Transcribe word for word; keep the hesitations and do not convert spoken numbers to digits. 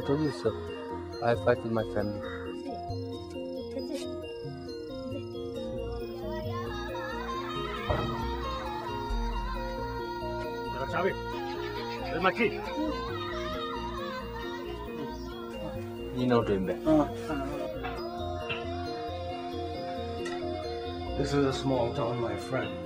told you so. I fight with my family. Chavi, where's my key? You know doing that. Uh, this is a small town, my friend.